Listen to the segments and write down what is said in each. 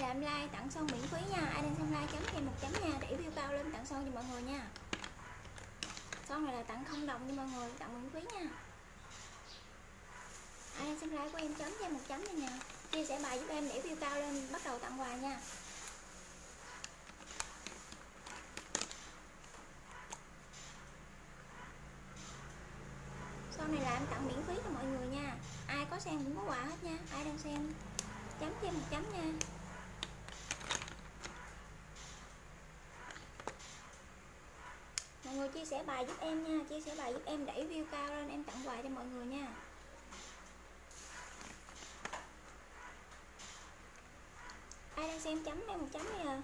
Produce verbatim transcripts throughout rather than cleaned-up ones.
làm like tặng son miễn phí nha. Ai đang xem like chấm thêm một chấm nha, để view cao lên tặng son cho mọi người nha. Son này là tặng không đồng cho mọi người, tặng miễn phí nha. Ai đang xem like của em chấm thêm một chấm đi nè, chia sẻ bài giúp em để view cao lên, bắt đầu tặng quà nha. Son này là em tặng miễn phí cho mọi người nha. Ai có xem cũng có quà hết nha. Ai đang xem chấm thêm một chấm nha. Mọi người chia sẻ bài giúp em nha, chia sẻ bài giúp em đẩy view cao lên, em tặng quà cho mọi người nha. Ai đang xem chấm em một chấm đi à.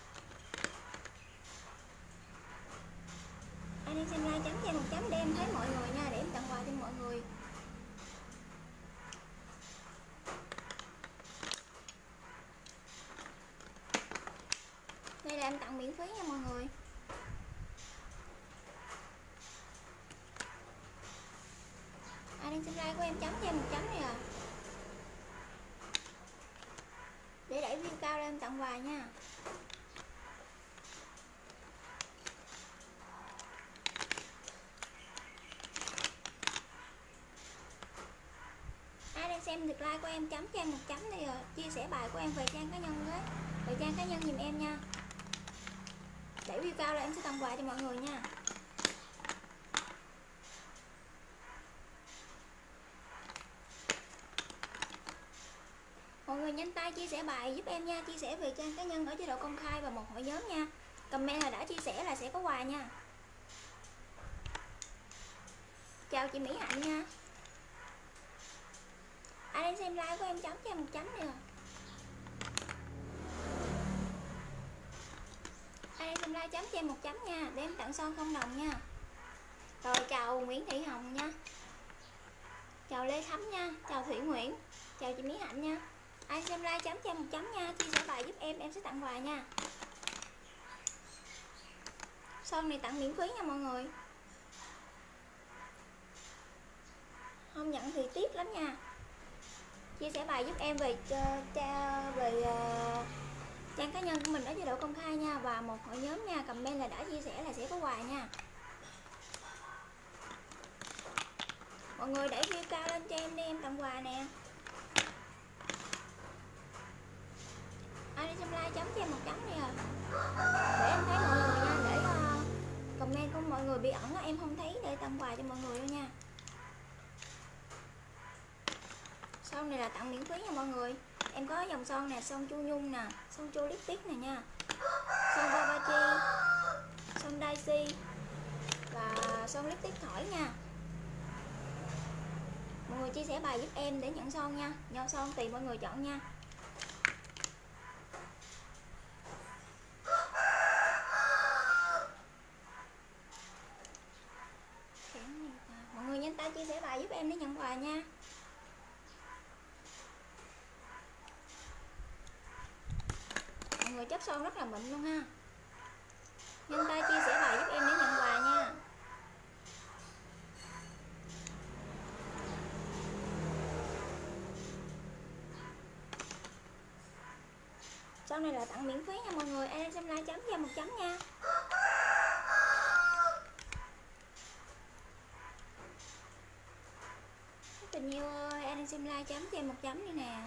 Ai đang xem like chấm cho em một chấm để em thấy mọi người nha, để em tặng quà cho mọi người. Đây là em tặng miễn phí nha mọi người. Ai đang xem like của em chấm cho em một chấm đi à, để đẩy view cao lên tặng quà nha. Ai đang xem được like của em chấm cho em một chấm đi rồi, chia sẻ bài của em về trang cá nhân với về trang cá nhân giùm em nha, đẩy view cao lên em sẽ tặng quà cho mọi người nha. Mọi người nhanh tay chia sẻ bài giúp em nha, chia sẻ về trang cá nhân ở chế độ công khai và một hội nhóm nha. Comment là đã chia sẻ là sẽ có quà nha. Chào chị Mỹ Hạnh nha. Ai đang xem like của em chấm cho em một chấm nè. Ai đang xem like chấm cho em một chấm nha, để em tặng son không đồng nha. Rồi chào Nguyễn Thị Hồng nha, chào Lê Thắm nha, chào Thủy Nguyễn, chào chị Mỹ Hạnh nha. Ai xem like chấm cho em một chấm nha, chia sẻ bài giúp em em sẽ tặng quà nha. Son này tặng miễn phí nha mọi người, không nhận thì tiếc lắm nha. Chia sẻ bài giúp em về về uh, trang cá nhân của mình ở chế độ công khai nha, và một hội nhóm nha. Comment là đã chia sẻ là sẽ có quà nha. Mọi người đẩy view cao lên cho em đi, em tặng quà nè. Ai đi xem like chấm cho em một chấm đi à, để em thấy mọi người nha, để uh, comment của mọi người bị ẩn đó, em không thấy, để tặng quà cho mọi người luôn nha. Son này là tặng miễn phí nha mọi người. Em có dòng son nè, son chu nhung nè, son chu lipstick này nha, son Versace, son Daisy và son lipstick thỏi nha. Mọi người chia sẻ bài giúp em để nhận son nha, nhau son tùy mọi người chọn nha. Mọi người nhanh tay chia sẻ bài giúp em để nhận quà nha. Mọi người chất son rất là mịn luôn ha. Nhanh tay chia sẻ bài giúp em để nhận quà nha. Son này là tặng miễn phí nha mọi người. Ai đang xem like chấm cho một chấm nha. Tình yêu ơi, ai đang xem like chấm cho em một chấm đi nè.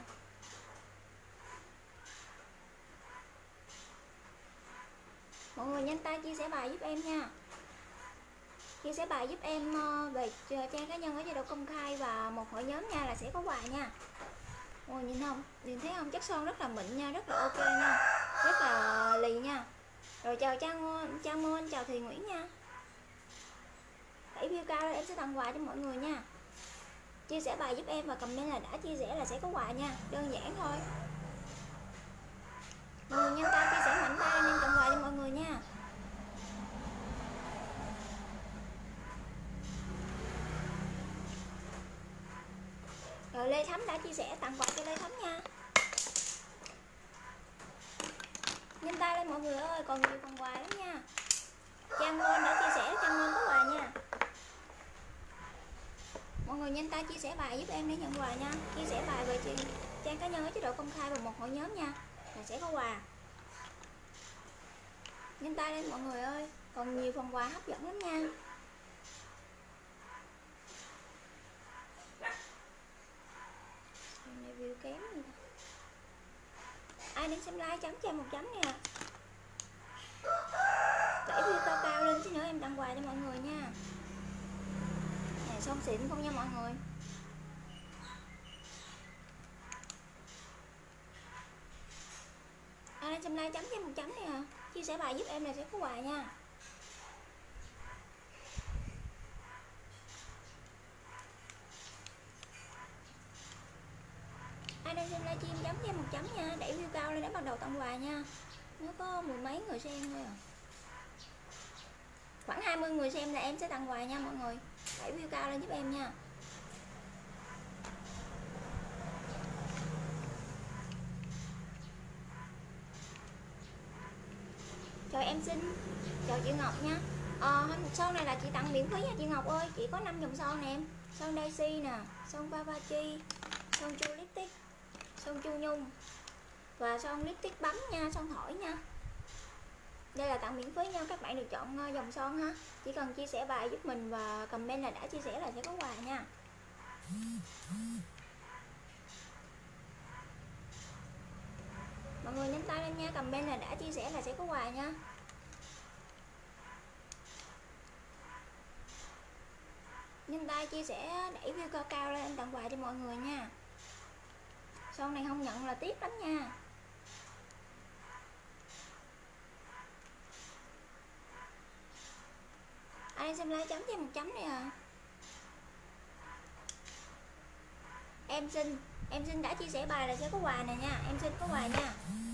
Mọi người nhanh tay chia sẻ bài giúp em nha. Chia sẻ bài giúp em về trang cá nhân ở chế độ công khai và một hội nhóm nha, là sẽ có quà nha. Mọi người nhìn không? Nhìn thấy không? Chất son rất là mịn nha, rất là ok nha, rất là lì nha. Rồi chào Trang Trang Môn, chào Thùy Nguyễn nha. Đẩy view cao em sẽ tặng quà cho mọi người nha. Chia sẻ bài giúp em và comment là đã chia sẻ là sẽ có quà nha, đơn giản thôi. Mọi người nhanh tay chia sẻ mạnh tay nên tặng quà cho mọi người nha. Rồi Lê Thắm đã chia sẻ, tặng quà cho Lê Thắm nha. Nhanh tay lên mọi người ơi, còn nhiều phần quà lắm nha. Trang Ngôn đã chia sẻ, Trang Ngôn có quà nha. Mọi người nhanh tay chia sẻ bài giúp em để nhận quà nha. Chia sẻ bài về trang cá nhân ở chế độ công khai và một hội nhóm nha, là sẽ có quà. Nhanh tay lên mọi người ơi, còn nhiều phần quà hấp dẫn lắm nha. Review kém gì đó. Ai đang xem like chấm cho em một chấm nè, để view cao cao lên chứ nữa em tặng quà cho mọi người nha. Nè son xịn không nha mọi người. Ai đang xem like chấm cho em một chấm nè, chia sẻ bài giúp em là sẽ có quà nha. Ai đang xem livestream chấm cho em một chấm nha, để view cao lên để bắt đầu tặng quà nha. Nó có mười mấy người xem thôi à. Khoảng hai mươi người xem là em sẽ tặng quà nha mọi người. Đẩy view cao lên giúp em nha. Chào em Xin, chào chị Ngọc nha. Ờ, son này là chị tặng miễn phí nha chị Ngọc ơi. Chị có năm dòng son nè em. Son Daisy nè, son Vavachi, son Chu Lipstick, son Chu Nhung và son lipstick bấm nha, son thổi nha. Đây là tặng miễn phí nha, các bạn được chọn dòng son ha. Chỉ cần chia sẻ bài giúp mình và comment là đã chia sẻ là sẽ có quà nha. Mọi người nhấn tay lên nha, comment là đã chia sẻ là sẽ có quà nha. Nhấn tay chia sẻ đẩy view cao cao lên, em tặng quà cho mọi người nha. Son này không nhận là tiếc lắm nha. Ai xem like chấm cho em một chấm này à. Em Xin, em Xin đã chia sẻ bài là sẽ có quà này nha, em Xin có quà nha.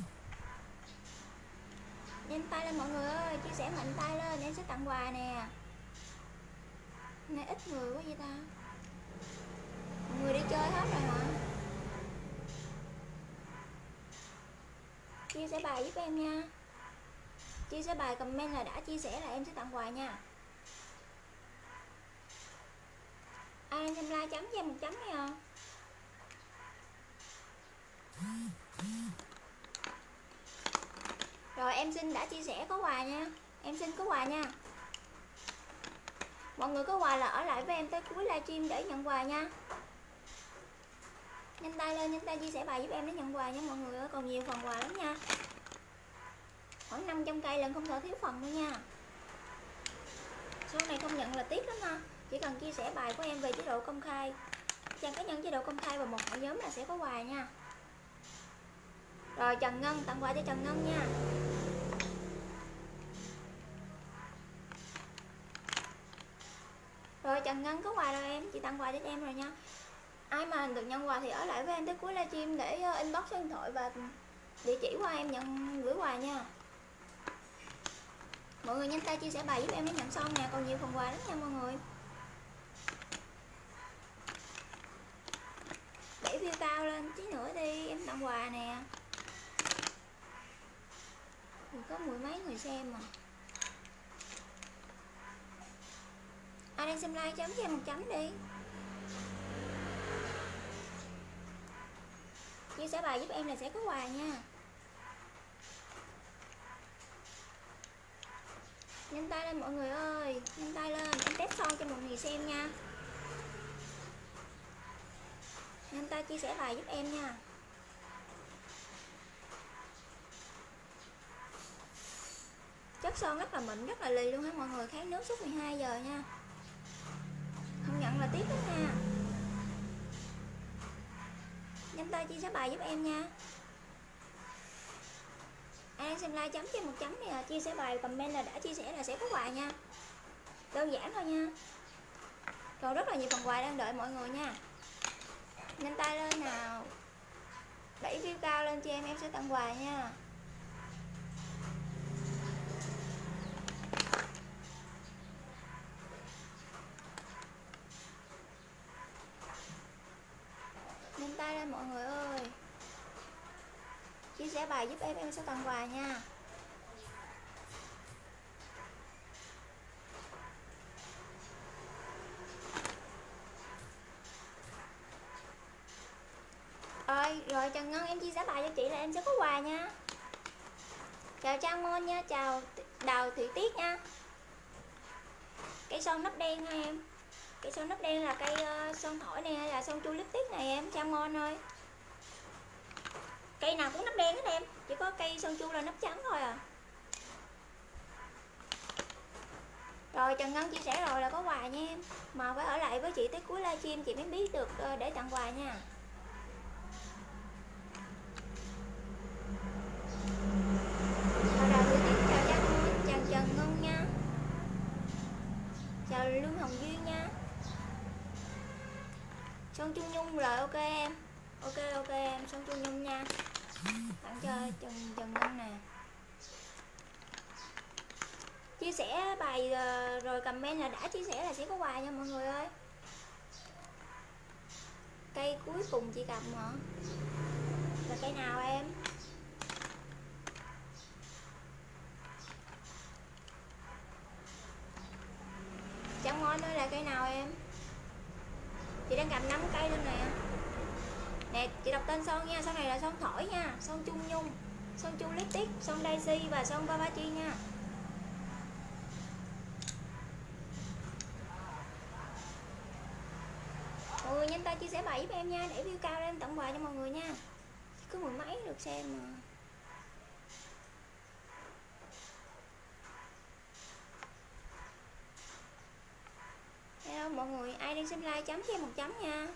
Nhanh tay lên mọi người ơi, chia sẻ mạnh tay lên, em sẽ tặng quà nè. Hôm nay ít người quá vậy ta. Mọi người đi chơi hết rồi hả? Chia sẻ bài giúp em nha. Chia sẻ bài comment là đã chia sẻ là em sẽ tặng quà nha. Ai đang xem like chấm cho em một chấm đi à. Rồi em Xin đã chia sẻ có quà nha. Em Xin có quà nha. Mọi người có quà là ở lại với em tới cuối livestream để nhận quà nha. Nhanh tay lên, nhanh tay chia sẻ bài giúp em để nhận quà nha mọi người ơi, còn nhiều phần quà lắm nha. Khoảng năm trăm cây lần không thể thiếu phần nữa nha. Số này không nhận là tiếc lắm ha. Chỉ cần chia sẻ bài của em về chế độ công khai, trang cá nhân chế độ công khai và một hội nhóm là sẽ có quà nha. Rồi Trần Ngân, tặng quà cho Trần Ngân nha. Rồi Trần Ngân có quà rồi em, chị tặng quà cho em rồi nha. Ai mà được nhận quà thì ở lại với em tới cuối livestream để inbox số điện thoại và địa chỉ qua em nhận gửi quà nha. Mọi người nhanh tay chia sẻ bài giúp em để nhận son nè, còn nhiều phần quà lắm nha mọi người. Để view cao lên tí nữa đi, em tặng quà nè. Thì có mười mấy người xem mà. Ai đang xem like chấm cho em một chấm đi. Chia sẻ bài giúp em là sẽ có quà nha. Nhanh tay lên mọi người ơi, nhanh tay lên, em test son cho mọi người xem nha. Nhanh tay chia sẻ bài giúp em nha. Chất son rất là mịn, rất là lì luôn ha mọi người, kháng nước suốt mười hai giờ nha. Không nhận là tiếc lắm nha. Nhanh tay chia sẻ bài giúp em nha. Ai đang xem like chấm cho một chấm này à. Chia sẻ bài comment là đã chia sẻ là sẽ có quà nha. Đơn giản thôi nha. Còn rất là nhiều phần quà đang đợi mọi người nha. Nhanh tay lên nào. Đẩy view cao lên cho em, em sẽ tặng quà nha. Nhanh tay lên mọi người ơi. Chia sẻ bài giúp em, em sẽ tặng quà nha. Rồi, rồi Trần Ngân em chia sẻ bài cho chị là em sẽ có quà nha. Chào Trang Mon nha, chào Đào Thị Tiết nha. Cây son nắp đen hả em? Cây son nắp đen là cây uh, son thổi này hay là son chu lipstick này em? Trang Mon ơi. Cây nào cũng nắp đen hết em, chỉ có cây son chu là nắp trắng thôi à. Rồi Trần Ngân chia sẻ rồi là có quà nha em. Mà phải ở lại với chị tới cuối livestream chị mới biết được uh, để tặng quà nha. Chào Đào Thị Tiết, chào Trang Mon, chào Trần Ngân nha. Chào Lương Hồng Duyên nha. Son Chu Nhung rồi, ok em. Ok ok em, Son Chu Nhung nha. Tặng cho Trần Trần Ngân nè. Chia sẻ bài rồi comment là đã chia sẻ là sẽ có quà nha mọi người ơi. Cây cuối cùng chị cầm hả? Là cây nào em? Trang Mon ơi, là cây nào em? Chị đang cầm năm cây luôn nè. Nè chị đọc tên son nha, son này là son thổi nha, son Chu Nhung, son Chu Lipstick, son Daisy và son Vavachi nha. Mọi người nhanh tay chia sẻ bài giúp em nha, để view cao lên tặng quà cho mọi người nha. Cứ mười mấy được xem mà. Hello mọi người, ai đang xem like chấm cho em một chấm nha.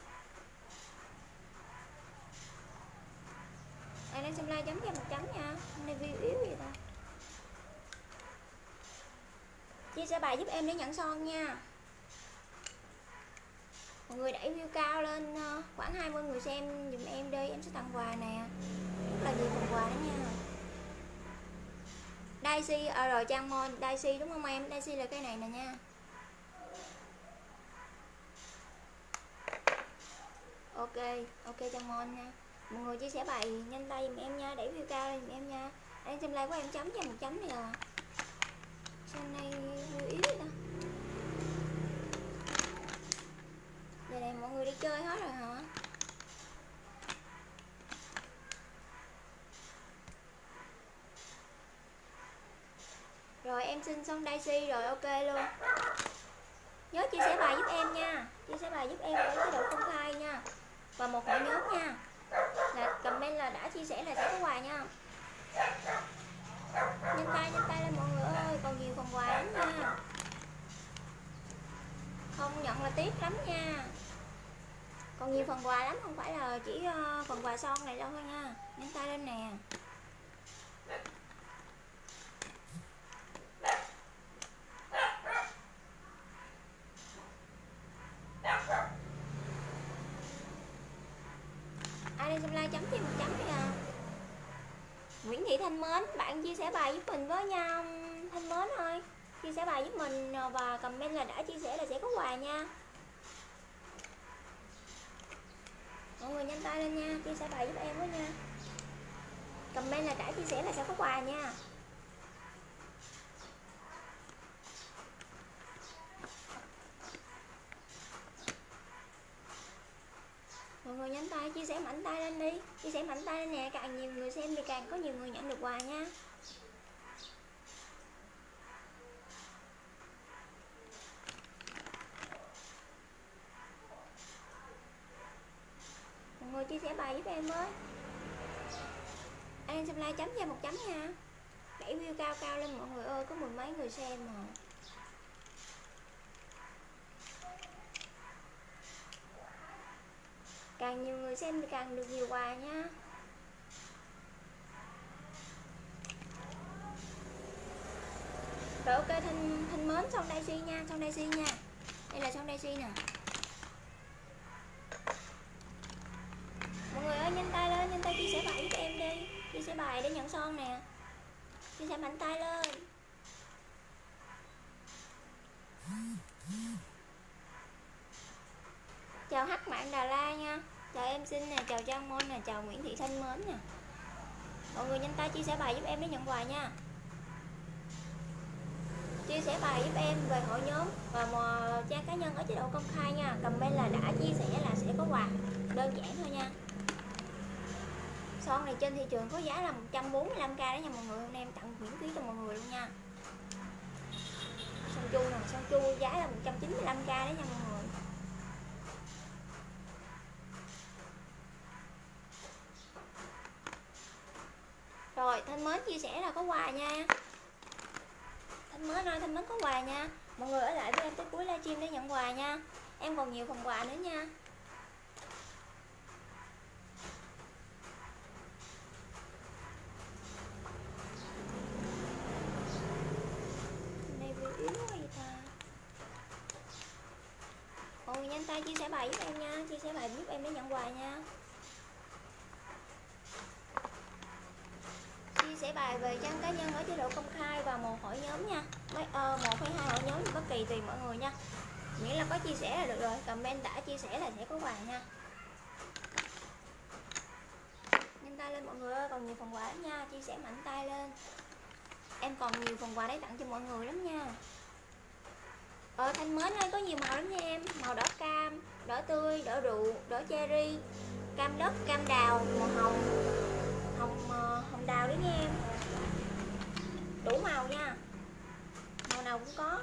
Ai đang xem like chấm cho em một chấm nha. Hôm nay view yếu vậy ta. Chia sẻ bài giúp em để nhận son nha. Mọi người đẩy view cao lên khoảng hai mươi người xem dùm em đi, em sẽ tặng quà nè. Rất là nhiều phần quà đó nha. Daisy, à rồi Trang Mon, Daisy đúng không em? Daisy là cây này nè nha. Ok, ok Trang Mon nha. Mọi người chia sẻ bài nhanh tay dùm em nha, để view cao lên dùm em nha. Anh xem like của em chấm cho một chấm này à. Sao nay view yếu vậy ta? Giờ này mọi người đi chơi hết rồi hả? Rồi em xin son Daisy rồi, ok luôn. Nhớ chia sẻ bài giúp em nha. Chia sẻ bài giúp em ở chế độ công khai nha. Và một hội nhóm nha. Là comment là đã chia sẻ là sẽ có quà nha. Nhanh tay, nhanh tay lên mọi người ơi, còn nhiều phần quà lắm nha. Không nhận là tiếc lắm nha. Còn nhiều phần quà lắm, không phải là chỉ phần quà son này đâu thôi nha. Nhanh tay lên nè. Ai đang xem like chấm cho một chấm đi à. Nguyễn Thị Thanh Mến, bạn chia sẻ bài giúp mình với nha Thanh Mến ơi. Chia sẻ bài giúp mình và comment là đã chia sẻ là sẽ có quà nha. Mọi người nhanh tay lên nha, chia sẻ bài giúp em với nha. Comment là đã chia sẻ là sẽ có quà nha. Mọi người nhanh tay chia sẻ mạnh tay lên đi. Chia sẻ mạnh tay lên nè, càng nhiều người xem thì càng có nhiều người nhận được quà nha. Mọi người chia sẻ bài giúp em với. Anh xem like chấm cho một chấm nha. Đẩy view cao cao lên mọi người ơi, có mười mấy người xem mà. Càng nhiều người xem thì càng được nhiều quà nha. Rồi ok Thanh, Thanh Mến, son Daisy nha, son Daisy nha. Đây là son Daisy nè. Mọi người ơi nhanh tay lên, nhanh tay chia sẻ bài giúp em đi. Chia sẻ bài để nhận son nè. Chia sẻ mạnh tay lên. Chào Hắc Mạng Đà La nha. Chào em Xin nè, chào Trang Mon nè, chào Nguyễn Thị Thanh Mến nè. Mọi người nhanh tay chia sẻ bài giúp em để nhận quà nha. Chia sẻ bài giúp em về hội nhóm và trang cá nhân ở chế độ công khai nha. Comment là đã chia sẻ là sẽ có quà. Đơn giản thôi nha. son này trên thị trường có giá là một trăm bốn mươi lăm k đấy nha mọi người. Hôm nay em tặng miễn phí cho mọi người luôn nha. Son chu nè, son chu giá là một trăm chín mươi lăm k đấy nha mọi người. Rồi Thanh Mến chia sẻ là có quà nha. Thanh Mến ơi, Thanh Mến có quà nha. Mọi người ở lại với em tới cuối livestream để nhận quà nha. Em còn nhiều phần quà nữa nha. Này vừa yếu quá vậy ta. Ồ, nhanh tay chia sẻ bài giúp em nha. Chia sẻ bài giúp em để nhận quà nha. Chia sẻ bài về trang cá nhân ở chế độ công khai và một hội nhóm nha. Mấy, uh, một hay hai hội nhóm thì bất kỳ tùy mọi người nha. Miễn là có chia sẻ là được rồi. Comment đã chia sẻ là sẽ có quà nha. Nhanh tay lên mọi người ơi, còn nhiều phần quà lắm nha. Chia sẻ mạnh tay lên. Em còn nhiều phần quà để tặng cho mọi người lắm nha. Ờ Thanh Mến ơi, có nhiều màu lắm nha em. Màu đỏ cam, đỏ tươi, đỏ rượu, đỏ cherry, cam đất, cam đào, màu hồng, hồng uh, hồng đào đấy nha em. Đủ màu nha. Màu nào cũng có.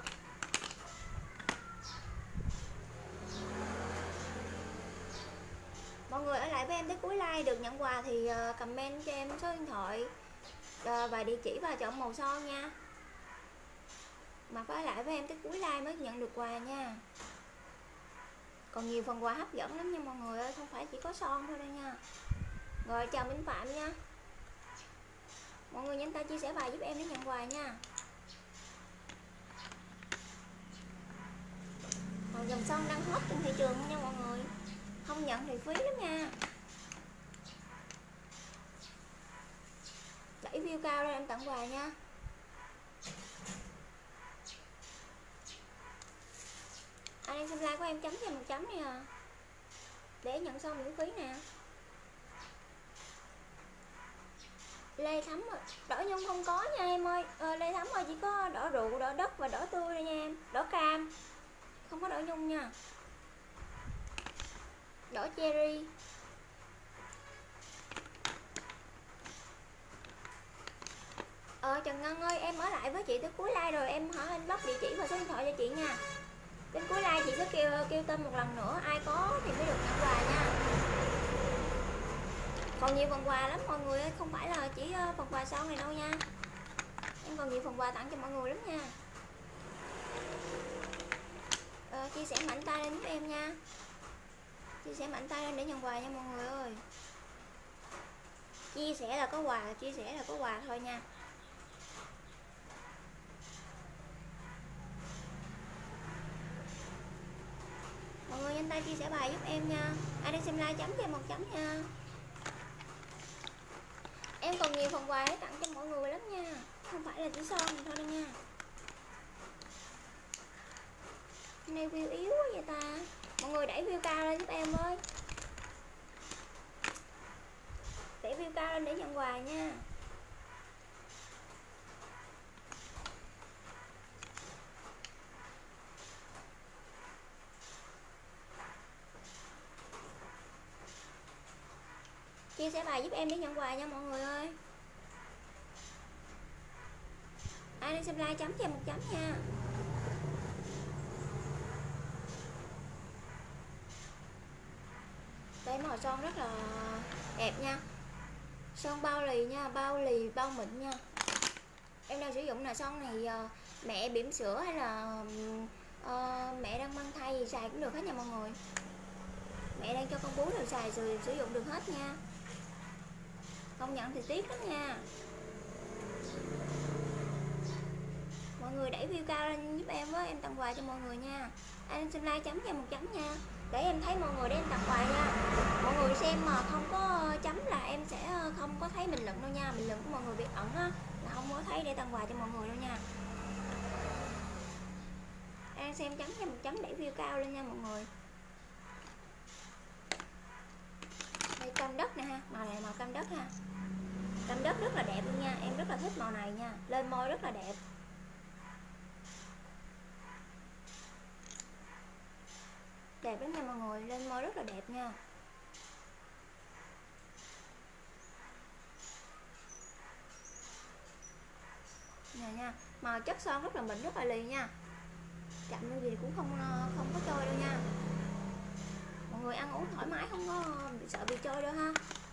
Mọi người ở lại với em tới cuối like được nhận quà thì uh, comment cho em số điện thoại uh, và địa chỉ và chọn màu son nha. Mà phải ở lại với em tới cuối like mới nhận được quà nha. Còn nhiều phần quà hấp dẫn lắm nha mọi người ơi, không phải chỉ có son thôi đâu nha. Rồi chào Minh Phạm nha. Mọi người nhanh tay chia sẻ bài giúp em để nhận quà nha. Còn dòng son đang hot trên thị trường nha mọi người. Không nhận thì phí lắm nha. Đẩy view cao lên em tặng quà nha. Anh em xem like của em chấm cho một chấm đi à. Để nhận son miễn phí nè. Lê Thắm đỏ nhung không có nha em ơi. ờ, Lê Thắm ơi, chỉ có đỏ rượu, đỏ đất và đỏ tươi đây nha em. Đỏ cam, không có đỏ nhung nha. Đỏ cherry. Ờ Trần Ngân ơi, em ở lại với chị tới cuối like rồi em hỏi inbox địa chỉ và số điện thoại cho chị nha. Đến cuối like chị sẽ kêu kêu tên một lần nữa, ai có thì mới được nhận quà nha. Còn nhiều phần quà lắm mọi người ơi, không phải là chỉ phần quà son này đâu nha. Em còn nhiều phần quà tặng cho mọi người lắm nha. Ờ, chia sẻ mạnh tay lên giúp em nha. Chia sẻ mạnh tay lên để nhận quà nha mọi người ơi. Chia sẻ là có quà, chia sẻ là có quà thôi nha. Mọi người nhanh tay chia sẻ bài giúp em nha. Ai đang xem like chấm cho em một chấm nha. Em còn nhiều phần quà để tặng cho mọi người lắm nha. Không phải là chỉ son thôi đâu nha. Này view yếu quá vậy ta. Mọi người đẩy view cao lên giúp em ơi. Đẩy view cao lên để nhận quà nha. Chia sẻ bài giúp em để nhận quà nha mọi người ơi. Ai đang xem like chấm cho em một chấm nha. Đây màu son rất là đẹp nha. Son bao lì nha, bao lì bao mịn nha. Em đang sử dụng là son này uh, mẹ bỉm sữa hay là uh, mẹ đang mang thai gì xài cũng được hết nha mọi người. Mẹ đang cho con bú đều xài rồi sử dụng được hết nha. Không nhận thì tiếc lắm nha. Mọi người đẩy view cao lên giúp em với, em tặng quà cho mọi người nha. Anh xem like chấm cho em một chấm nha. Để em thấy mọi người để em tặng quà nha. Mọi người xem mà không có chấm là em sẽ không có thấy bình luận đâu nha. Bình luận của mọi người bị ẩn á, là không có thấy để tặng quà cho mọi người đâu nha. Em xem chấm cho một chấm đẩy view cao lên nha mọi người. Đây cam đất nè ha, màu này màu cam đất ha. Cam đất rất là đẹp luôn nha, em rất là thích màu này nha. Lên môi rất là đẹp. Đẹp lắm nha mọi người, lên môi rất là đẹp nha. nè nha, màu chất son rất là mịn, rất là lì nha, chậm như gì cũng không không có trôi đâu nha. Mọi người ăn uống thoải mái, không có bị sợ bị trôi đâu ha.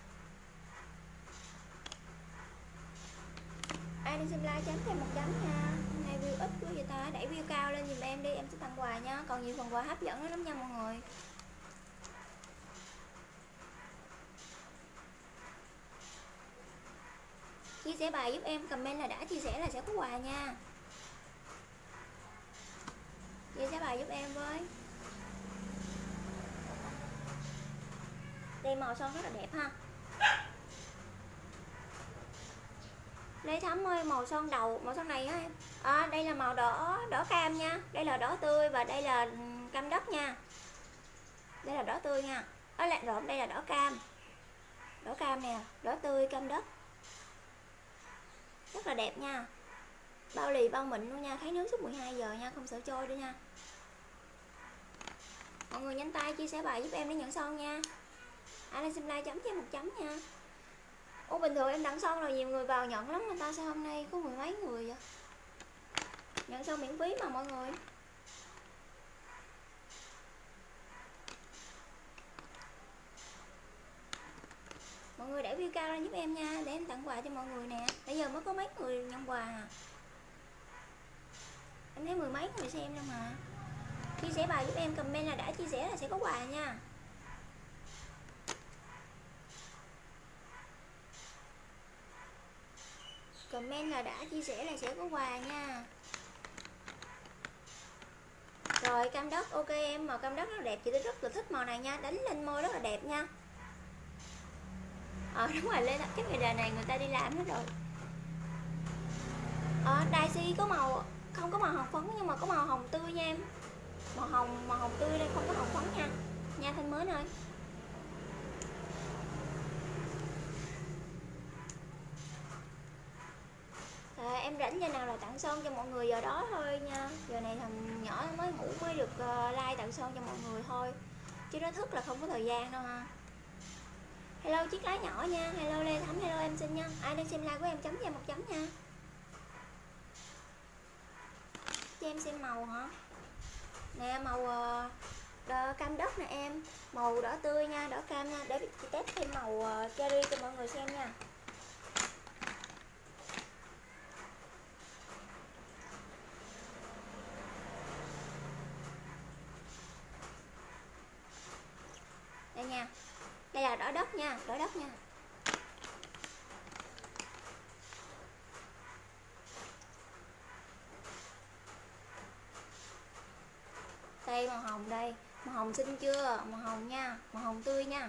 Ai đang xem like chấm thêm một chấm nha. Hôm nay view ít quá vậy ta, đẩy view cao lên giùm em đi, em sẽ tặng quà nha. Còn nhiều phần quà hấp dẫn lắm nha mọi người. Chia sẻ bài giúp em, comment là đã chia sẻ là sẽ có quà nha. Chia sẻ bài giúp em với. Đây màu son rất là đẹp ha. Lê Thắm ơi, màu son đầu, màu son này á em. À, đây là màu đỏ, đỏ cam nha. Đây là đỏ tươi và đây là cam đất nha. Đây là đỏ tươi nha. Đó là rồi, đây là đỏ cam. Đỏ cam nè, đỏ tươi, cam đất. Rất là đẹp nha. Bao lì bao mịn luôn nha, thấy nước suốt mười hai giờ nha, không sợ trôi nữa nha. Mọi người nhanh tay chia sẻ bài giúp em để nhận son nha. Ai lên xem like chấm cho em một chấm nha. Ủa bình thường em đăng son rồi nhiều người vào nhận lắm, người ta sao hôm nay có mười mấy người vậy? Nhận son miễn phí mà mọi người. Mọi người để view cao lên giúp em nha, để em tặng quà cho mọi người nè. Bây giờ mới có mấy người nhận quà à. Em thấy mười mấy người xem đâu mà. Chia sẻ bài giúp em, comment là đã chia sẻ là sẽ có quà nha. Comment là đã chia sẻ là sẽ có quà nha. Rồi cam đất, ok em, màu cam đất rất là đẹp, chị tôi rất là thích màu này nha, đánh lên môi rất là đẹp nha. Ờ đúng rồi, lên cái ngày đời này người ta đi làm hết rồi. Ờ Daisy có màu, không có màu hồng phấn nhưng mà có màu hồng tươi nha em. Màu hồng, màu hồng tươi đây, không có hồng phấn nha. Nha Thanh Mến ơi. À, em rảnh giờ nào là tặng son cho mọi người giờ đó thôi nha. Giờ này thằng nhỏ mới ngủ mới được uh, like tặng son cho mọi người thôi. Chứ nó thức là không có thời gian đâu ha. Hello chiếc lá nhỏ nha. Hello Lê Thắm, hello em xinh nha. Ai đang xem like của em chấm cho em một chấm nha. Cho em xem màu hả? Nè màu uh, cam đất nè em. Màu đỏ tươi nha, đỏ cam nha. Để chị test thêm màu uh, cherry cho mọi người xem nha. Đây nha. Đây là đỏ đất nha, đỏ đất nha. Đây màu hồng đây, màu hồng xinh chưa? Màu hồng nha, màu hồng tươi nha.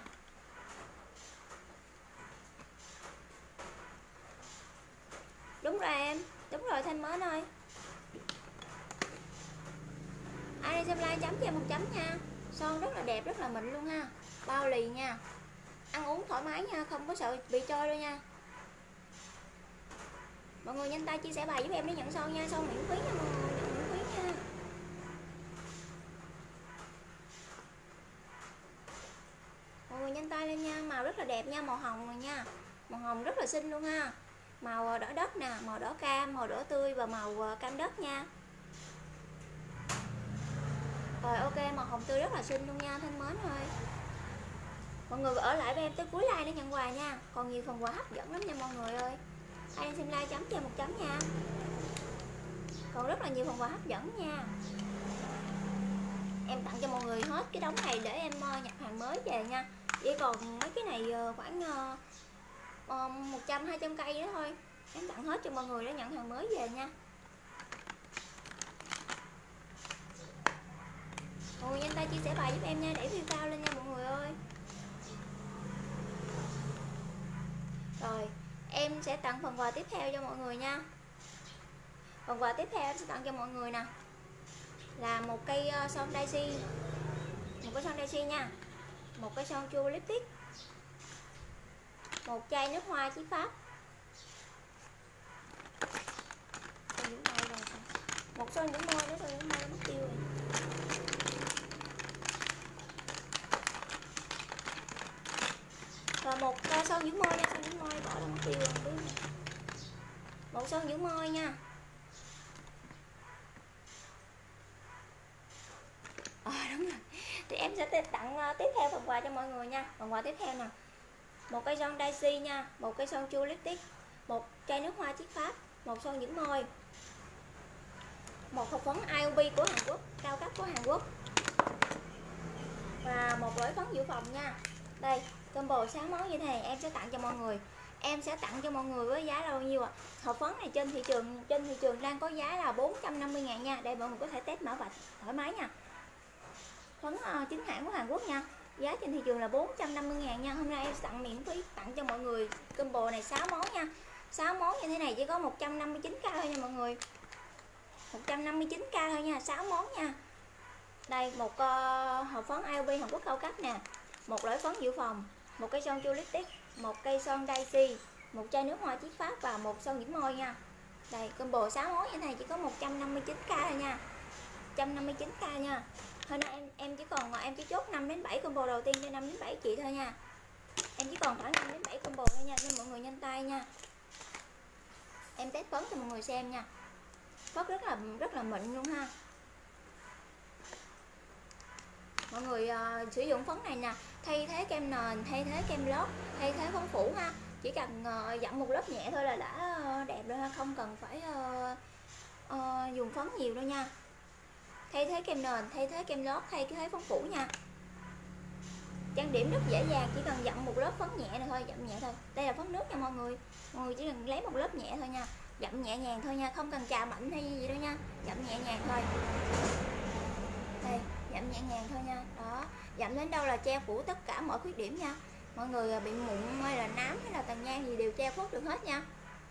Đúng rồi em, đúng rồi Thanh Mến ơi. Ai đi xem like chấm cho em một chấm nha. Son rất là đẹp, rất là mịn luôn ha. Bao lì nha. Ăn uống thoải mái nha, không có sợ bị trôi đâu nha. Mọi người nhanh tay chia sẻ bài giúp em để nhận son nha, son miễn phí nha mọi người, nhận miễn phí nha. Mọi người nhanh tay lên nha, màu rất là đẹp nha, màu hồng này nha. Màu hồng rất là xinh luôn ha. Màu đỏ đất nè, màu đỏ cam, màu đỏ tươi và màu cam đất nha. Rồi ok, màu hồng tươi rất là xinh luôn nha Thanh Mến ơi. Mọi người ở lại với em tới cuối like để nhận quà nha. Còn nhiều phần quà hấp dẫn lắm nha mọi người ơi. Ai đang xem like chấm cho một chấm nha. Còn rất là nhiều phần quà hấp dẫn nha. Em tặng cho mọi người hết cái đống này để em nhập hàng mới về nha. Chỉ còn mấy cái này khoảng một trăm hai trăm cây nữa thôi. Em tặng hết cho mọi người để nhận hàng mới về nha. Mọi người nhanh tay chia sẻ bài giúp em nha, để view cao lên nha mọi người ơi. Rồi em sẽ tặng phần quà tiếp theo cho mọi người nha. Phần quà tiếp theo em sẽ tặng cho mọi người nè, là một cây son Daisy, một cái son Daisy nha, một cái son chua lipstick, một chai nước hoa chí Pháp, một son dưỡng môi nữa, son dưỡng môi mất tiêu rồi. Và một son dưỡng môi nha, son dưỡng môi bỏ ra mất tiêu rồi. Một son dưỡng môi nha, Ờ đúng rồi. Thì em sẽ tặng uh, tiếp theo phần quà cho mọi người nha. Phần quà tiếp theo nè, một cây son Daisy nha, một cây son True Lipstick, một chai nước hoa chiết Pháp, một son dưỡng môi, một hộp phấn i o bê của Hàn Quốc, cao cấp của Hàn Quốc, và một lõi phấn dự phòng nha. Đây, combo sáu món như thế này em sẽ tặng cho mọi người. Em sẽ tặng cho mọi người với giá là bao nhiêu ạ? À? Hộp phấn này trên thị trường trên thị trường đang có giá là bốn trăm năm mươi ngàn nha. Đây mọi người có thể test mã vạch thoải mái nha. Phấn uh, chính hãng của Hàn Quốc nha. Giá trên thị trường là bốn trăm năm mươi ngàn nha. Hôm nay em tặng miễn phí tặng cho mọi người combo này sáu món nha. sáu món như thế này chỉ có một trăm năm mươi chín k thôi nha mọi người. một trăm năm mươi chín k thôi nha, sáu món nha. Đây một uh, hộp phấn i o bê Hàn Quốc cao cấp nè, một lõi phấn dự phòng, một cây son True Lipstick, một cây son Daisy, một chai nước hoa chiết Pháp và một son dưỡng môi nha. Đây combo sáu món như thế này chỉ có một trăm năm mươi chín k thôi nha. một trăm năm mươi chín k nha. Hôm nay em em chỉ còn em chỉ chốt năm đến bảy combo đầu tiên cho năm đến bảy chị thôi nha. Em chỉ còn khoảng năm đến bảy combo thôi nha, nên mọi người nhanh tay nha. Em test phấn cho mọi người xem nha. Phấn rất là rất là mịn luôn ha. Mọi người uh, sử dụng phấn này nè, thay thế kem nền, thay thế kem lót, thay thế phấn phủ ha. Chỉ cần uh, dặm một lớp nhẹ thôi là đã uh, đẹp rồi ha, không cần phải uh, uh, dùng phấn nhiều đâu nha. Thay thế kem nền, thay thế kem lót, thay thế phấn phủ nha. Trang điểm rất dễ dàng, chỉ cần dặm một lớp phấn nhẹ này thôi, dặm nhẹ thôi. Đây là phấn nước nha mọi người. Mọi người chỉ cần lấy một lớp nhẹ thôi nha, dặm nhẹ nhàng thôi nha, không cần chà mạnh hay gì đâu nha, dặm nhẹ nhàng thôi. Đây, dặm nhẹ nhàng thôi nha. Đó, dặm đến đâu là che phủ tất cả mọi khuyết điểm nha. Mọi người bị mụn hay là nám hay là tàn nhang gì đều che khuất được hết nha.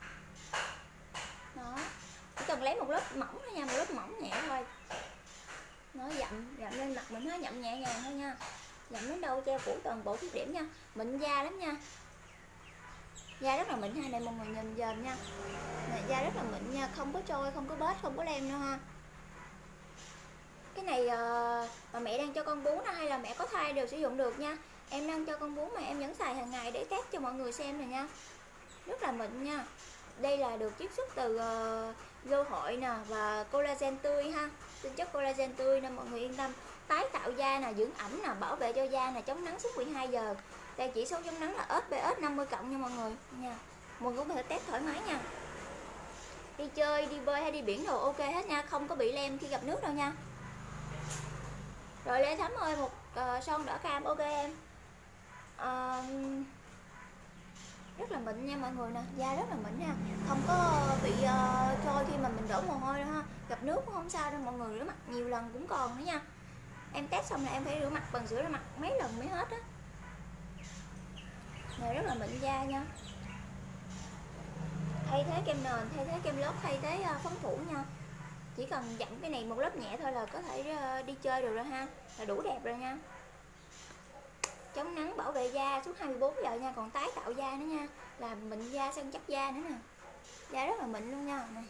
Đó, chỉ cần lấy một lớp mỏng thôi nha, một lớp mỏng nhẹ thôi. Nó dặm, dặm lên mặt mình, nó dặm nhẹ nhàng thôi nha. Dặm đến đâu che phủ toàn bộ khuyết điểm nha. Mịn da lắm nha. Da rất là mịn ha, này mọi người nhìn dòm nha. Này, da rất là mịn nha, không có trôi, không có bết, không có lem nữa ha. Cái này uh, mà mẹ đang cho con bú nó hay là mẹ có thai đều sử dụng được nha. Em đang cho con bú mà em vẫn xài hàng ngày để test cho mọi người xem này nha. Rất là mịn nha. Đây là được chiết xuất từ uh, dâu hội nè và collagen tươi ha. Tinh chất collagen tươi nên mọi người yên tâm. Tái tạo da nè, dưỡng ẩm nè, bảo vệ cho da nè, chống nắng suốt mười hai giờ. Đây chỉ số chống nắng là ét pê ép năm mươi cộng nha mọi người nha. Mọi người cũng có thể test thoải mái nha. Đi chơi, đi bơi hay đi biển đồ ok hết nha, không có bị lem khi gặp nước đâu nha. Rồi Lê Thắm ơi, một uh, son đỏ cam ok em. Uh, rất là mịn nha mọi người nè, da rất là mịn nha, không có bị uh, trôi khi mà mình đổ mồ hôi đâu ha. Gặp nước cũng không sao đâu mọi người, rửa mặt nhiều lần cũng còn nữa nha. Em test xong là em phải rửa mặt bằng sữa rửa mặt mấy lần mới hết á. Này rất là mịn da nha. Thay thế kem nền, thay thế kem lót, thay thế uh, phấn phủ nha. Chỉ cần dặm cái này một lớp nhẹ thôi là có thể uh, đi chơi được rồi ha, là đủ đẹp rồi nha. Chống nắng bảo vệ da suốt hai mươi bốn giờ nha, còn tái tạo da nữa nha, làm mịn da, săn chắc da nữa nè. Da rất là mịn luôn nha. Này,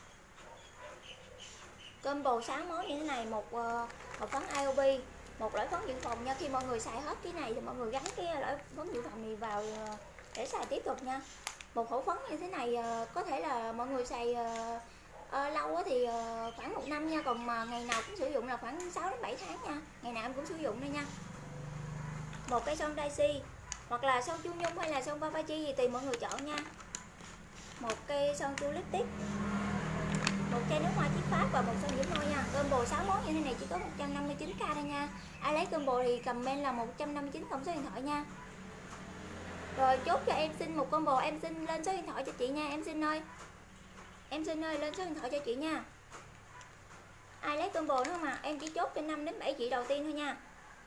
combo sáu món như thế này, một uh, hộp phấn i o bê, một lõi phấn dự phòng nha. Khi mọi người xài hết cái này thì mọi người gắn cái lõi phấn dự phòng này vào uh, để xài tiếp tục nha. Một hộp phấn như thế này uh, có thể là mọi người xài uh, uh, lâu thì uh, khoảng một năm nha, còn mà ngày nào cũng sử dụng là khoảng sáu đến bảy tháng nha, ngày nào em cũng sử dụng đây nha. Một cây son Daisy hoặc là son Chu Nhung hay là son Vavachi gì tùy mọi người chọn nha. Một cây son True Lipstick, một chai nước hoa chiết Pháp và một son dưỡng môi nha. Combo sáu món như thế này chỉ có một trăm năm mươi chín k thôi nha. Ai lấy combo thì comment là một trăm năm mươi chín cộng số điện thoại nha. Rồi chốt cho em xin một combo, em xin lên số điện thoại cho chị nha. Em xin ơi, em xin ơi lên số điện thoại cho chị nha. Ai lấy combo nữa mà em chỉ chốt cho năm đến bảy chị đầu tiên thôi nha.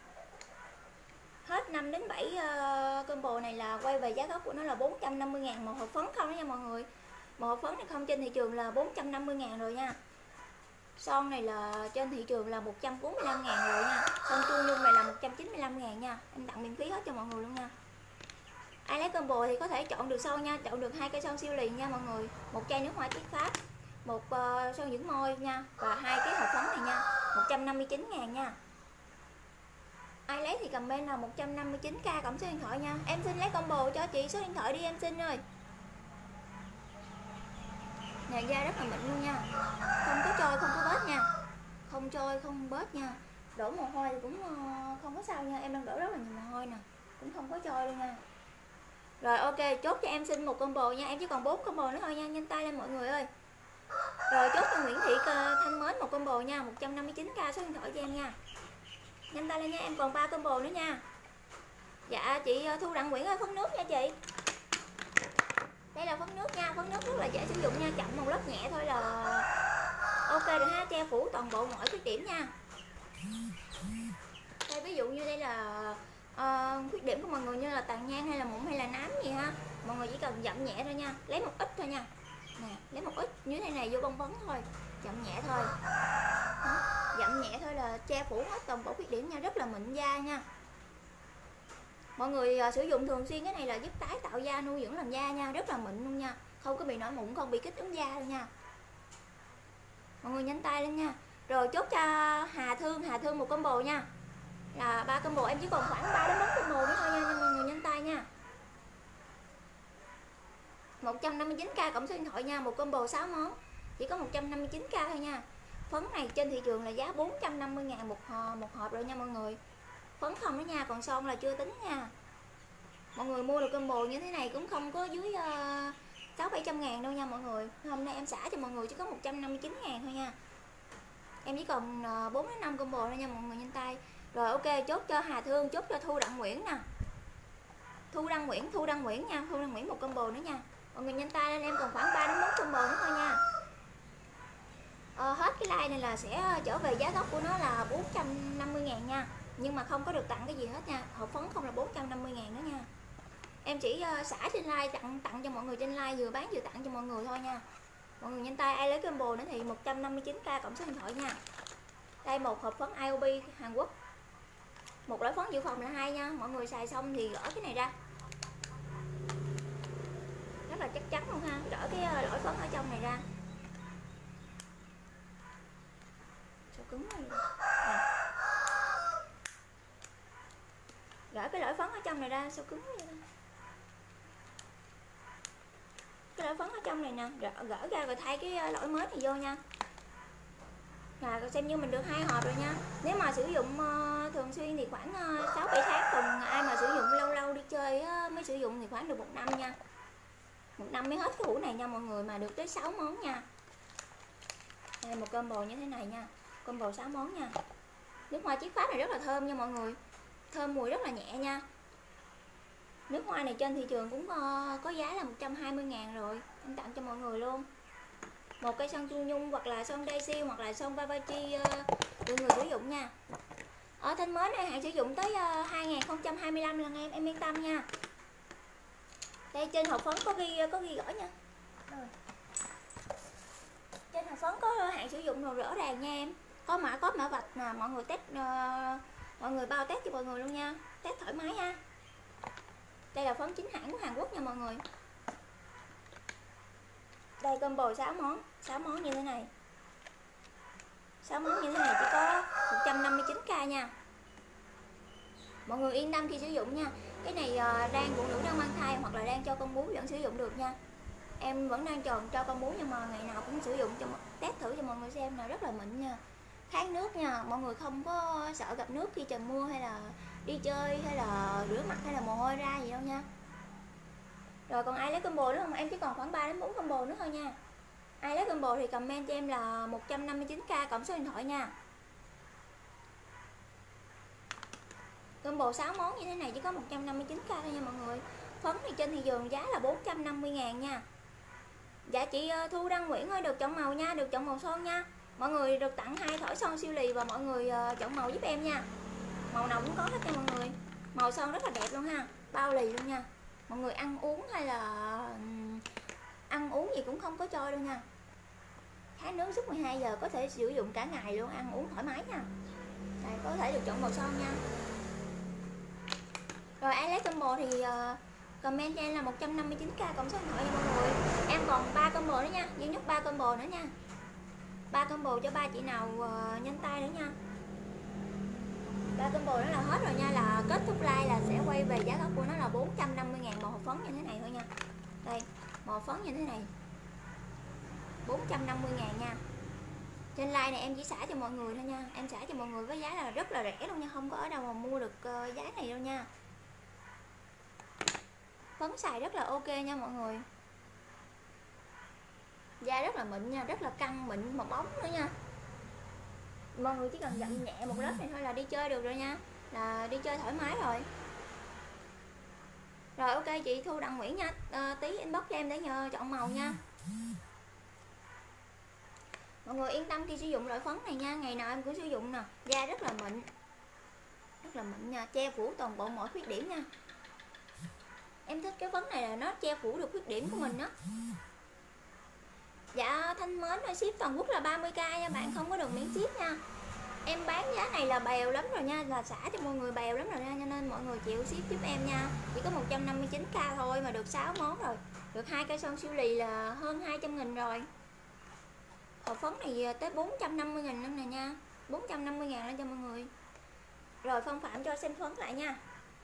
Hết năm đến bảy uh, combo này là quay về giá gốc của nó là bốn trăm năm mươi ngàn một hộp phấn không đó nha mọi người. Một hộp phấn này không trên thị trường là bốn trăm năm mươi ngàn rồi nha. Son này là trên thị trường là một trăm bốn mươi lăm ngàn rồi nha. Son Chu Nhung này là một trăm chín mươi lăm ngàn nha. Em tặng miễn phí hết cho mọi người luôn nha. Ai lấy combo thì có thể chọn được son nha, chọn được hai cây son siêu liền nha mọi người. Một chai nước hoa chiết Pháp, một uh, son dưỡng môi nha, và hai cái hộp phấn này nha, một trăm năm mươi chín ngàn nha. Ai lấy thì comment là một trăm năm mươi chín k cộng số điện thoại nha. Em xin lấy combo cho chị số điện thoại đi em xin ơi. Này da rất là mịn luôn nha, không có trôi, không có bết nha, không trôi, không bết nha. đổ mồ hôi thì cũng không có sao nha, em đang đổ rất là nhiều mồ hôi nè, cũng không có trôi luôn nha. Rồi ok, chốt cho em xin một combo nha, em chỉ còn bốn combo nữa thôi nha, nhanh tay lên mọi người ơi. Rồi chốt cho Nguyễn Thị Thanh Mến một combo nha, một trăm năm mươi chín k số điện thoại cho em nha. Nhanh tay lên nha, em còn ba combo nữa nha. Dạ chị Thu Đặng Nguyễn ơi, phấn nước nha chị. Đây là phấn nước nha, phấn nước rất là dễ sử dụng nha, chậm một lớp nhẹ thôi là ok rồi ha, che phủ toàn bộ mọi khuyết điểm nha. Đây ví dụ như đây là uh, khuyết điểm của mọi người như là tàn nhang hay là mụn hay là nám gì ha, mọi người chỉ cần dặm nhẹ thôi nha, lấy một ít thôi nha. Nè, lấy một ít như thế này vô bông phấn thôi, dặm nhẹ thôi. Đó, dặm nhẹ thôi là che phủ hết toàn bộ khuyết điểm nha, rất là mịn da nha. Mọi người uh, sử dụng thường xuyên cái này là giúp tái tạo da, nuôi dưỡng làn da nha, rất là mịn luôn nha, không có bị nổi mụn, không bị kích ứng da đâu nha. Mọi người nhanh tay lên nha. Rồi chốt cho Hà Thương, Hà Thương một combo nha. Là ba combo, em chỉ còn khoảng ba đến bốn combo nữa thôi nha, nhưng mọi người nhanh tay nha. một trăm năm mươi chín k cộng số điện thoại nha, một combo sáu món. Chỉ có một trăm năm mươi chín k thôi nha. Phấn này trên thị trường là giá bốn trăm năm mươi ngàn một hộp, một hộp rồi nha mọi người. Phấn không đó nha, còn son là chưa tính nha. Mọi người mua được combo như thế này cũng không có dưới sáu bảy trăm ngàn đâu nha mọi người. Hôm nay em xả cho mọi người chỉ có một trăm năm mươi chín ngàn thôi nha. Em chỉ còn bốn đến năm combo thôi nha mọi người, nhanh tay. Rồi ok, chốt cho Hà Thương, chốt cho Thu Đặng Nguyễn nè. Thu Đăng Nguyễn, Thu Đăng Nguyễn nha, Thu Đăng Nguyễn một combo nữa nha. Mọi người nhanh tay lên, em còn khoảng ba đến bốn combo nữa thôi nha. Ờ, hết cái like này là sẽ trở về giá gốc của nó là bốn trăm năm mươi ngàn nha. Nhưng mà không có được tặng cái gì hết nha. Hộp phấn không là bốn trăm năm mươi ngàn nữa nha. Em chỉ uh, xả trên like, tặng tặng cho mọi người trên like, vừa bán vừa tặng cho mọi người thôi nha. Mọi người nhanh tay, ai lấy combo nữa thì một trăm năm mươi chín k cộng số điện thoại nha. Đây một hộp phấn i o bê Hàn Quốc. Một loại phấn dự phòng là hai nha. Mọi người xài xong thì gỡ cái này ra. Rất là chắc chắn luôn ha. Gỡ cái uh, lõi phấn ở trong này ra. Sao cứng này. À. Gỡ cái lõi phấn ở trong này ra, sao cứng vậy đó. Cái lõi phấn ở trong này nè, gỡ, gỡ ra rồi thay cái lõi mới này vô nha. Là xem như mình được hai hộp rồi nha. Nếu mà sử dụng uh, thường xuyên thì khoảng uh, sáu bảy tháng, còn ai mà sử dụng lâu lâu đi chơi uh, mới sử dụng thì khoảng được một năm nha. Một năm mới hết cái hũ này nha mọi người, mà được tới sáu món nha. Đây một combo như thế này nha. Combo sáu món nha. Nước hoa chiết phát này rất là thơm nha mọi người. Thơm mùi rất là nhẹ nha. Nước hoa này trên thị trường cũng có, có giá là một trăm hai mươi ngàn rồi. Em tặng cho mọi người luôn. Một cây son Chu Nhung hoặc là son Daisy hoặc là son Vavachi được người sử dụng nha. Ở Thanh Mến này hạn sử dụng tới uh, hai nghìn không trăm hai mươi lăm lần em, em yên tâm nha. Đây trên hộp phấn có ghi có ghi rõ nha. Rồi. Trên hộp phấn có hạn sử dụng rồi rõ ràng nha em. Có mã có mã vạch nè, mọi người test uh, mọi người bao test cho mọi người luôn nha. Test thoải mái ha. Đây là phấn chính hãng của Hàn Quốc nha mọi người. Đây combo sáu món, sáu món như thế này. sáu món như thế này chỉ có một trăm năm mươi chín k nha. Mọi người yên tâm khi sử dụng nha. Cái này uh, đang phụ nữ đang mang thai hoặc là đang cho con bú vẫn sử dụng được nha. Em vẫn đang tròn cho con bú nhưng mà ngày nào cũng sử dụng cho test thử cho mọi người xem là rất là mịn nha. Kháng nước nha, mọi người không có sợ gặp nước khi trời mưa hay là đi chơi hay là rửa mặt hay là mồ hôi ra gì đâu nha. Rồi còn ai lấy combo nữa không? Em chỉ còn khoảng ba đến bốn combo nữa thôi nha. Ai lấy combo thì comment cho em là một trăm năm mươi chín k cộng số điện thoại nha. Combo sáu món như thế này chỉ có một trăm năm mươi chín k thôi nha mọi người. Phấn thì trên thị trường giá là bốn trăm năm mươi ngàn nha. Dạ chị Thu Đăng Nguyễn ơi, được chọn màu nha, được chọn màu son nha. Mọi người được tặng hai thỏi son siêu lì và mọi người chọn màu giúp em nha. Màu nào cũng có hết nha mọi người. Màu son rất là đẹp luôn ha, bao lì luôn nha. Mọi người ăn uống hay là ăn uống gì cũng không có trôi đâu nha. Kháng nước suốt mười hai giờ, có thể sử dụng cả ngày luôn, ăn uống thoải mái nha. Đây, có thể được chọn màu son nha. Rồi ai lấy combo thì uh, comment cho em là một trăm năm mươi chín k cộng số điện thoại nha mọi người. Em còn ba combo nữa nha, duy nhất ba combo nữa nha. ba combo cho ba chị nào uh, nhanh tay nữa nha. Ba combo đó là hết rồi nha, là kết thúc like là sẽ quay về giá gốc của nó là bốn trăm năm mươi ngàn một hộp phấn như thế này thôi nha. Đây, một hộp phấn như thế này bốn trăm năm mươi ngàn nha. Trên like này em chỉ xả cho mọi người thôi nha, em xả cho mọi người với giá là rất là rẻ luôn nha, không có ở đâu mà mua được uh, giá này đâu nha. Phấn xài rất là ok nha mọi người, da rất là mịn nha, rất là căng mịn mà bóng nữa nha. Mọi người chỉ cần dặm nhẹ một lớp này thôi là đi chơi được rồi nha, là đi chơi thoải mái rồi. Rồi ok chị Thu Đặng Nguyễn nha, à, tí inbox cho em để nhờ chọn màu nha. Mọi người yên tâm khi sử dụng loại phấn này nha, ngày nào em cũng sử dụng nè, da rất là mịn, rất là mịn nha, che phủ toàn bộ mọi khuyết điểm nha. Em thích cái phấn này là nó che phủ được khuyết điểm của mình đó. Dạ Thanh Mến ơi, ship toàn quốc là ba mươi k nha bạn, không có được miễn ship nha. Em bán giá này là bèo lắm rồi nha, là xả cho mọi người bèo lắm rồi nha, cho nên mọi người chịu ship giúp em nha. Chỉ có một trăm năm mươi chín k thôi mà được sáu món rồi, được hai cây son siêu lì là hơn hai trăm nghìn rồi. Hộp phấn này tới bốn trăm năm mươi nghìn luôn nè nha, bốn trăm năm mươi ngàn lên cho mọi người. Rồi Phong Phạm cho xem phấn lại nha.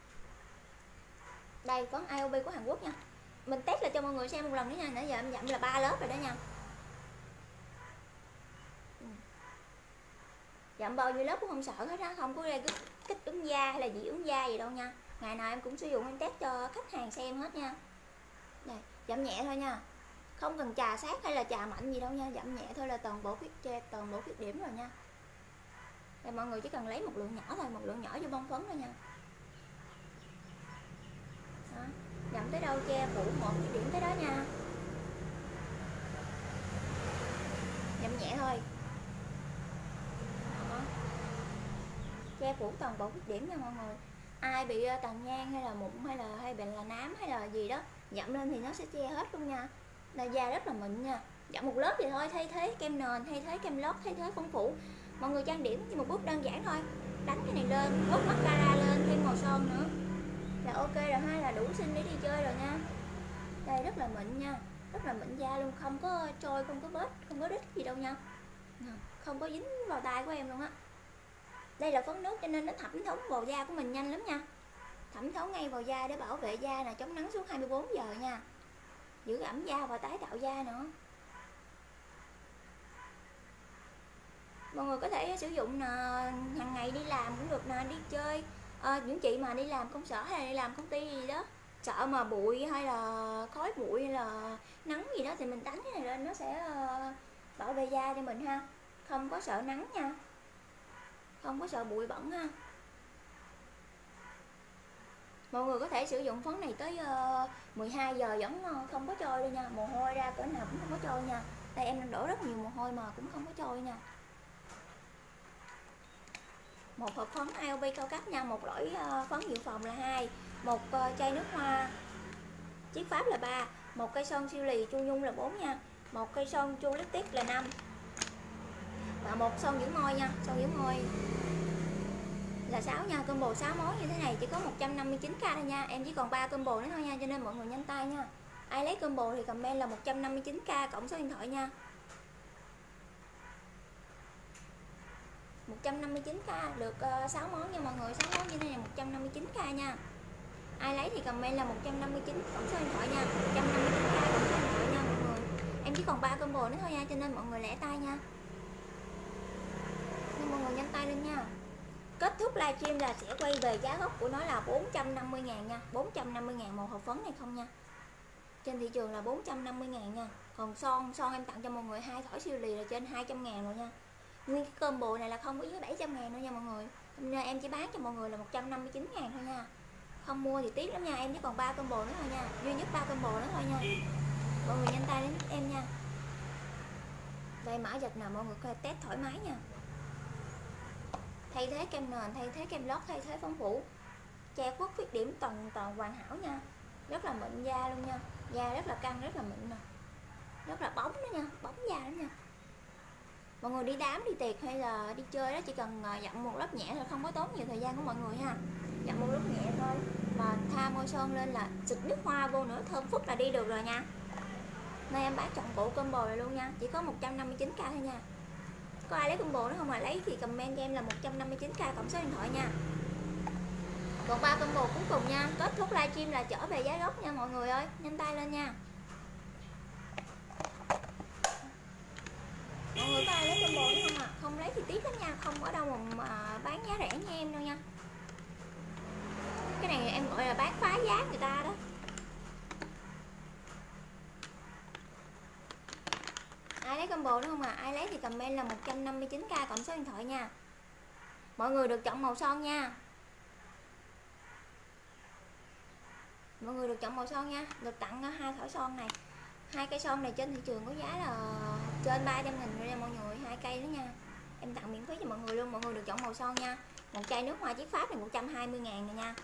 Đây phấn i o bê của Hàn Quốc nha. Mình test lại cho mọi người xem một lần nữa nha, nãy giờ em dặm là ba lớp rồi đó nha. Dặm bao nhiêu lớp cũng không sợ hết á, không có gây kích ứng da hay là dị ứng da gì đâu nha. Ngày nào em cũng sử dụng, em test cho khách hàng xem hết nha. Đây, dặm nhẹ thôi nha, không cần chà sát hay là chà mạnh gì đâu nha, dặm nhẹ thôi là toàn bộ khuyết che toàn bộ khuyết điểm rồi nha. Đây mọi người chỉ cần lấy một lượng nhỏ thôi, một lượng nhỏ vô bông phấn thôi nha. Đó, dặm tới đâu che phủ một khuyết điểm tới đó nha. Dặm nhẹ thôi. Đó, che phủ toàn bộ khuyết điểm nha mọi người. Ai bị tàn nhang hay là mụn hay là hay bệnh là nám hay là gì đó, dặm lên thì nó sẽ che hết luôn nha. Là da rất là mịn nha. Dặm một lớp thì thôi, thay thế kem nền, thay thế kem lót, thay thế phấn phủ. Mọi người trang điểm chỉ một bước đơn giản thôi, đánh cái này lên, bóp mascara lên, thêm màu son nữa là ok rồi, hay là đủ xinh để đi chơi rồi nha. Đây rất là mịn nha, rất là mịn da luôn, không có trôi, không có bết, không có đít gì đâu nha, không có dính vào tay của em luôn á. Đây là phấn nước cho nên nó thẩm thấu vào da của mình nhanh lắm nha, thẩm thấu ngay vào da để bảo vệ da là chống nắng suốt hai mươi bốn giờ nha, giữ ẩm da và tái tạo da nữa. Mọi người có thể sử dụng nè, hàng ngày đi làm cũng được nè, đi chơi, à, những chị mà đi làm công sở hay là đi làm công ty gì đó, sợ mà bụi hay là khói bụi hay là nắng gì đó thì mình đánh cái này lên, nó sẽ uh, bảo vệ da cho mình ha, không có sợ nắng nha, không có sợ bụi bẩn ha. Mọi người có thể sử dụng phấn này tới uh, mười hai giờ vẫn không có trôi đâu nha, mồ hôi ra cỡ nào cũng không có trôi nha. Đây em đang đổ rất nhiều mồ hôi mà cũng không có trôi nha. Một hộp phấn i o bê cao cấp nha, một lõi uh, phấn dự phòng là hai, một uh, chai nước hoa chiết pháp là ba, một cây son siêu lì chu nhung là bốn nha, một cây son chu lipstick là năm, và một son dưỡng môi nha, son dưỡng môi là sáu nha. Combo sáu món như thế này chỉ có một trăm năm mươi chín k thôi nha, em chỉ còn ba combo nữa thôi nha, cho nên mọi người nhanh tay nha. Ai lấy combo thì comment là một trăm năm mươi chín k cộng số điện thoại nha. Một trăm năm mươi chín k được uh, sáu món nha mọi người, sáu món như thế này một trăm năm mươi chín k nha. Ai lấy thì comment là một trăm năm mươi chín cộng số điện thoại nha, một trăm năm mươi chín k cộng số điện thoại nha mọi người. Em chỉ còn ba combo nữa thôi nha, cho nên mọi người lẻ tay nha, nên mọi người nhanh tay lên nha. Kết thúc livestream là sẽ quay về giá gốc của nó là bốn trăm năm mươi ngàn nha, bốn trăm năm mươi ngàn một hộp phấn này không nha. Trên thị trường là bốn trăm năm mươi ngàn nha. Còn son, son em tặng cho mọi người hai thỏi siêu lì là trên hai trăm ngàn rồi nha. Nguyên cái combo này là không có dưới bảy trăm ngàn nữa nha mọi người, nên em chỉ bán cho mọi người là một trăm năm mươi chín ngàn thôi nha. Không mua thì tiếc lắm nha, em chỉ còn ba combo nữa thôi nha, duy nhất ba combo nữa thôi nha. Mọi người nhanh tay đến em nha. Đây mã dịch nào mọi người có thể test thoải mái nha. Thay thế kem nền, thay thế kem lót, thay thế phấn phủ, che khuất khuyết điểm toàn toàn hoàn hảo nha. Rất là mịn da luôn nha, da rất là căng, rất là mịn nè, rất là bóng đó nha, bóng da đó nha. Mọi người đi đám, đi tiệc hay là đi chơi đó chỉ cần dặm một lớp nhẹ thôi, không có tốn nhiều thời gian của mọi người ha. Dặm một lớp nhẹ thôi mà tha môi son lên là xịt nước hoa vô nữa, thơm phức là đi được rồi nha. Nay em bán trọn bộ combo này luôn nha, chỉ có một trăm năm mươi chín k thôi nha. Có ai lấy combo nữa không mà lấy thì comment cho em là một trăm năm mươi chín k cộng số điện thoại nha. Còn ba combo cuối cùng nha, kết thúc livestream là trở về giá gốc nha mọi người ơi, nhanh tay lên nha. Mọi người có ai lấy combo nữa không? giá chi tiết lắm nha, không ở đâu mà, mà bán giá rẻ nha em đâu nha. Cái này em gọi là bán phá giá người ta đó. Ai lấy combo đó không à? Ai lấy thì comment là một trăm năm mươi chín k cộng số điện thoại nha. Mọi người được chọn màu son nha. Mọi người được chọn màu son nha, được tặng hai thỏi son này. Hai cây son này trên thị trường có giá là trên ba trăm nghìn rồi nha mọi người, hai cây đó nha. Em tặng miễn phí cho mọi người luôn, mọi người được chọn màu son nha. Một chai nước hoa chiết Pháp này một trăm hai mươi ngàn này nha.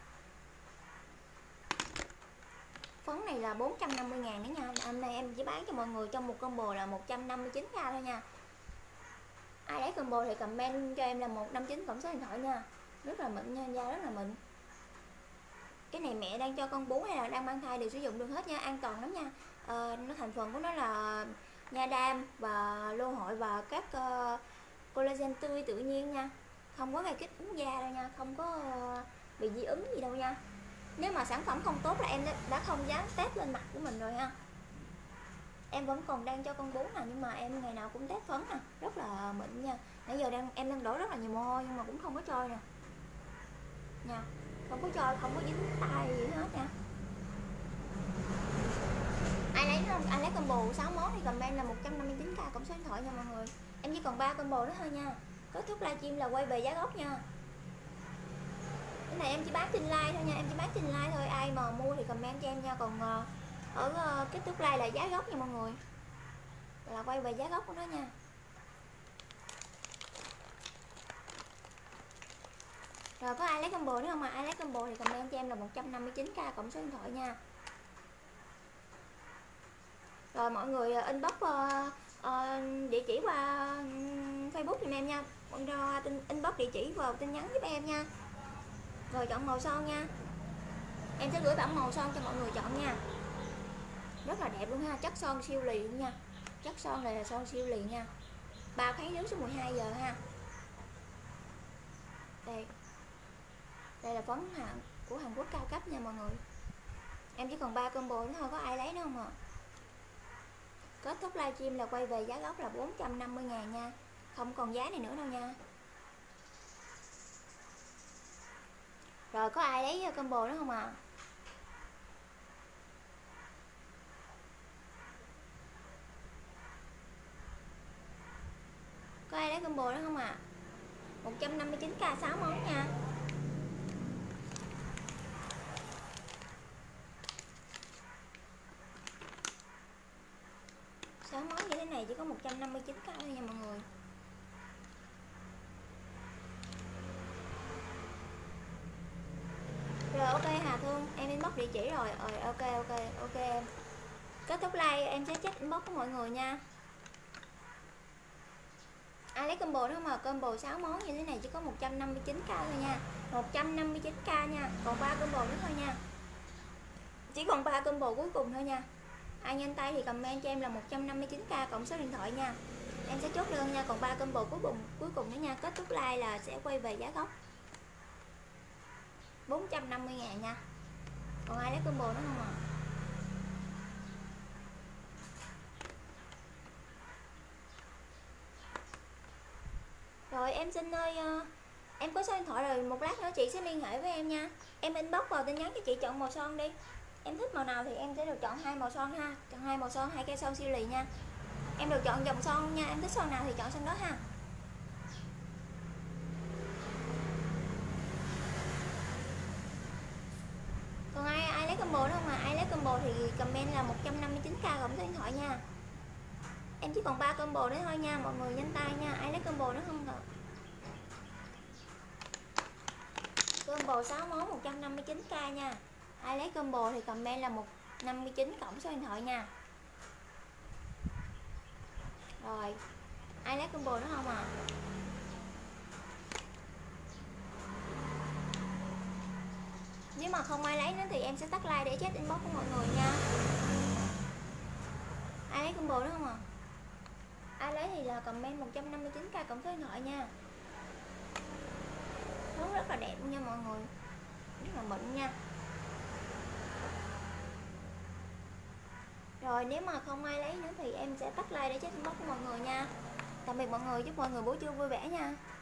Phấn này là bốn trăm năm mươi ngàn đấy nha. Hôm nay em chỉ bán cho mọi người trong một combo là một trăm năm mươi chín k thôi nha. Ai lấy combo thì comment cho em là một năm chín cộng số điện thoại nha. Rất là mịn nha, da rất là mịn. Cái này mẹ đang cho con bú hay là đang mang thai đều sử dụng được hết nha, an toàn lắm nha. Ờ, nó thành phần của nó là nha đam và lô hội và các uh, collagen tươi tự nhiên nha, không có gây kích ứng da đâu nha, không có uh, bị dị ứng gì đâu nha. Nếu mà sản phẩm không tốt là em đã không dám test lên mặt của mình rồi ha. Em vẫn còn đang cho con bú nè, nhưng mà em ngày nào cũng test phấn nè, rất là mịn nha. Nãy giờ đang em đang đổ rất là nhiều mồ hôi nhưng mà cũng không có trôi nè nha, không có trôi, không có dính tay gì hết nha. Ai lấy không? Ai lấy combo sáu món thì comment là một trăm năm mươi chín k cộng số điện thoại nha mọi người. Em chỉ còn ba combo nữa thôi nha. Kết thúc livestream là quay về giá gốc nha. Cái này em chỉ bán trên like thôi nha, em chỉ bán trên like thôi, ai mà mua thì comment cho em nha. Còn ở kết thúc live là giá gốc nha mọi người, là quay về giá gốc của nó nha. Rồi có ai lấy combo nữa không mà ai lấy combo thì comment cho em là một trăm năm mươi chín k cộng số điện thoại nha. Rồi mọi người inbox uh, uh, địa chỉ qua Facebook giùm em nha, cho inbox địa chỉ vào tin nhắn giúp em nha. Rồi chọn màu son nha, em sẽ gửi bản màu son cho mọi người chọn nha. Rất là đẹp luôn ha, chất son siêu lì luôn nha. Chất son này là son siêu lì nha, bao kháng nước suốt mười hai giờ ha. Đây, đây là phấn hàng của Hàn Quốc cao cấp nha mọi người. Em chỉ còn ba combo nữa thôi, có ai lấy nữa không ạ? À? Kết thúc livestream là quay về giá gốc là bốn trăm năm mươi ngàn nha, không còn giá này nữa đâu nha. Rồi có ai lấy combo nữa không ạ? À? Có ai lấy combo nữa không ạ? À? một trăm năm mươi chín k sáu món nha. sáu món như thế này chỉ có một trăm năm mươi chín k thôi nha mọi người. Rồi ok Hà Thương, em inbox địa chỉ rồi. Rồi ok ok ok em. Kết thúc like em sẽ check inbox của mọi người nha. Ai lấy combo đó mà combo sáu món như thế này chỉ có một trăm năm mươi chín k thôi nha. một trăm năm mươi chín k nha, còn ba combo nữa thôi nha. Chỉ còn ba combo cuối cùng thôi nha. Ai nhanh tay thì comment cho em là một trăm năm mươi chín k cộng số điện thoại nha. Em sẽ chốt đơn nha, còn ba combo cuối cùng cuối cùng nữa nha. Kết thúc like là sẽ quay về giá gốc bốn trăm năm mươi ngàn nha. Còn ai lấy combo nữa không ạ? À? Rồi em xin ơi, uh, em có số điện thoại rồi, một lát nữa chị sẽ liên hệ với em nha. Em inbox vào tin nhắn cho chị chọn màu son đi. Em thích màu nào thì em sẽ được chọn hai màu son ha. Chọn hai màu son, hai cây son siêu lì nha. Em được chọn dòng son nha, em thích son nào thì chọn son đó ha. Còn ai ai lấy combo đó không mà ai lấy combo thì comment là một trăm năm mươi chín k cộng số điện thoại nha. Em chỉ còn ba combo nữa thôi nha, mọi người nhanh tay nha. Ai lấy combo nữa không rồi? Combo sáu món một trăm năm mươi chín k nha. Ai lấy combo thì comment là một trăm năm mươi chín cộng số điện thoại nha. Rồi, ai lấy combo nữa không à? Nếu mà không ai lấy nữa thì em sẽ tắt like để check inbox của mọi người nha. Ai lấy combo nữa không à? Ai lấy thì là comment một trăm năm mươi chín k cộng số điện thoại nha. Nó rất là đẹp nha mọi người, rất là mịn nha. Rồi nếu mà không ai lấy nữa thì em sẽ tắt like để check inbox của mọi người nha. tạm biệt mọi người, chúc mọi người buổi trưa vui vẻ nha.